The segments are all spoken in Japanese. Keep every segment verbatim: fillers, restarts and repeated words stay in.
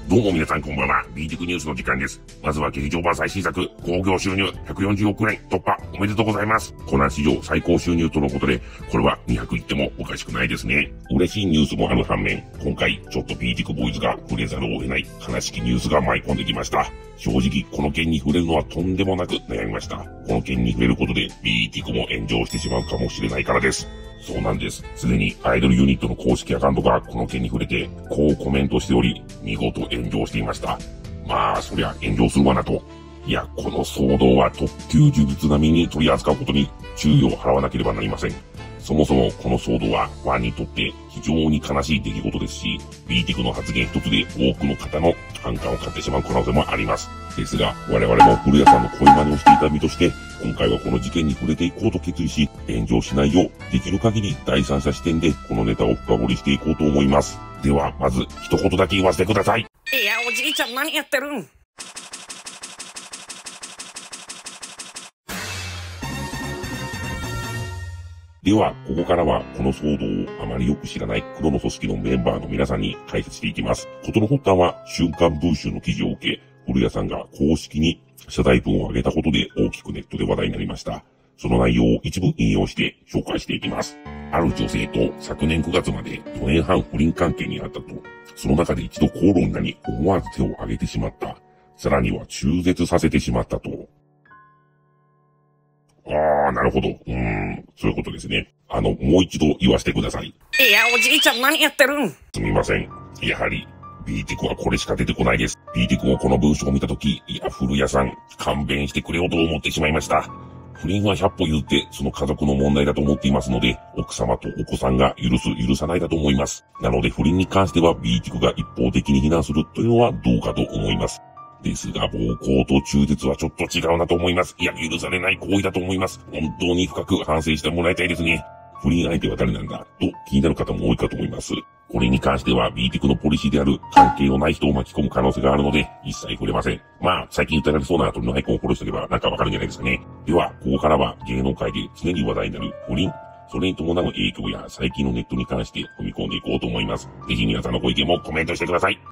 どうも皆さんこんばんは。ビーティックニュースの時間です。まずは劇場版最新作、興行収入ひゃくよんじゅうおくえん突破おめでとうございます。コナン史上最高収入とのことで、これはにひゃくいってもおかしくないですね。嬉しいニュースもある反面、今回ちょっとビーティックボーイズが触れざるを得ない悲しきニュースが舞い込んできました。正直この件に触れるのはとんでもなく悩みました。この件に触れることでビーティックも炎上してしまうかもしれないからです。そうなんです。すでにアイドルユニットの公式アカウントがこの件に触れて、こうコメントしており、見事炎上していました。まあ、そりゃ炎上するわなと。いや、この騒動は特級呪物並みに取り扱うことに注意を払わなければなりません。そもそもこの騒動はファンにとって非常に悲しい出来事ですし、ビーティックの発言一つで多くの方の反感を買ってしまう可能性もあります。ですが、我々も古谷さんの恋真似をしていた身として、今回はこの事件に触れていこうと決意し、炎上しないよう、できる限り第三者視点でこのネタを深掘りしていこうと思います。では、まず一言だけ言わせてください。 いや、おじいちゃん何やってるん？ では、ここからはこの騒動をあまりよく知らない黒の組織のメンバーの皆さんに解説していきます。事の発端は週刊文春の記事を受け、古谷さんが公式に謝罪文を上げたことで大きくネットで話題になりました。その内容を一部引用して紹介していきます。ある女性と昨年くがつまでよねんはん不倫関係にあったと、その中で一度口論になり思わず手を挙げてしまった。さらには中絶させてしまったと。あー、なるほど。うーん、そういうことですね。あの、もう一度言わせてください。 いや、おじいちゃん何やってるん？ すみません。やはり、ビーティックはこれしか出てこないです。ビーティックもこの文章を見たとき、いや、古谷さん、勘弁してくれよと思ってしまいました。不倫は百歩言って、その家族の問題だと思っていますので、奥様とお子さんが許す、許さないだと思います。なので、不倫に関してはビーティックが一方的に非難するというのはどうかと思います。ですが、暴行と中絶はちょっと違うなと思います。いや、許されない行為だと思います。本当に深く反省してもらいたいですね。不倫相手は誰なんだと気になる方も多いかと思います。これに関しては ビーティックのポリシーである関係のない人を巻き込む可能性があるので一切触れません。まあ、最近訴えられそうな鳥のアイコンをフォローしておけばなんかわかるんじゃないですかね。では、ここからは芸能界で常に話題になる不倫、それに伴う影響や最近のネットに関して踏み込んでいこうと思います。ぜひ皆さんのご意見もコメントしてください。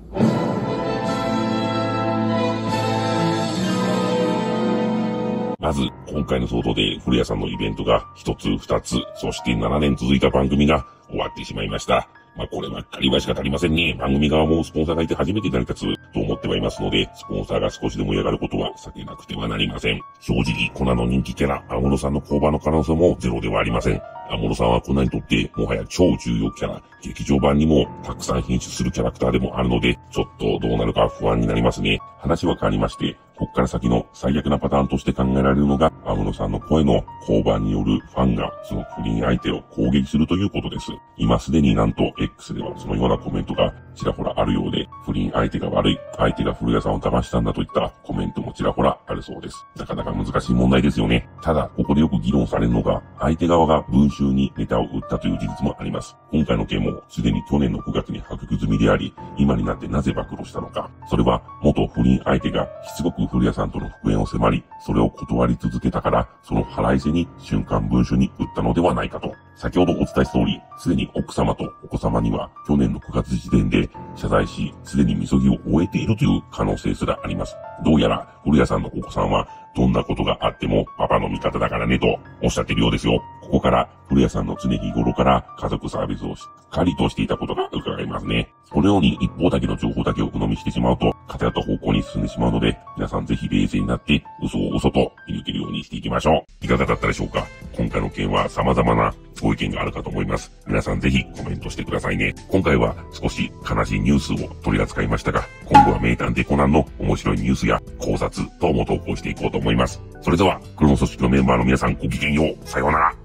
まず、今回の騒動で古谷さんのイベントが一つ二つ、そしてななねん続いた番組が終わってしまいました。まあ、こればっかりは仕方ありませんね。番組側もスポンサーがいて初めて成り立つと思ってはいますので、スポンサーが少しでも嫌がることは避けなくてはなりません。正直、コナンの人気キャラ、安室さんの降板の可能性もゼロではありません。安室さんはコナンにとってもはや超重要キャラ、劇場版にもたくさん品質するキャラクターでもあるので、ちょっとどうなるか不安になりますね。話は変わりまして、こっから先の最悪なパターンとして考えられるのが、安室さんの声の降板によるファンがその不倫相手を攻撃するということです。今すでになんと X ではそのようなコメントがちらほらあるようで、不倫相手が悪い、相手が古谷さんを騙したんだといったコメントもちらほらあるそうです。なかなか難しい問題ですよね。ただ、ここでよく議論されるのが、相手側が文集にネタを打ったという事実もあります。今回の件もすでに去年のくがつに破局済みであり、今になってなぜ暴露したのか。それは元不倫相手がしつこく古谷さんとの復縁を迫り、それを断り続けたから、その腹いせに瞬間文書に打ったのではないかと。先ほどお伝えした通り、すでに奥様とお子様には去年のくがつ時点で謝罪し、すでにみそぎを終えているという可能性すらあります。どうやら古谷さんのお子さんはどんなことがあってもパパの味方だからねとおっしゃっているようですよ。ここから古谷さんの常日頃から家族サービスをしっかりとしていたことが伺えますね。このように一方だけの情報だけを鵜呑みしてしまうと偏った方向に進んでしまうので、皆さんぜひ冷静になって嘘を嘘と見抜けるようにしていきましょう。いかがだったでしょうか。今回の件は様々なご意見があるかと思います。皆さんぜひコメントしてくださいね。今回は少し悲しいニュースを取り扱いましたが、今後は名探偵コナンの面白いニュースや考察等も投稿していこうと思います。それでは、黒の組織のメンバーの皆さんごきげんよう。さようなら。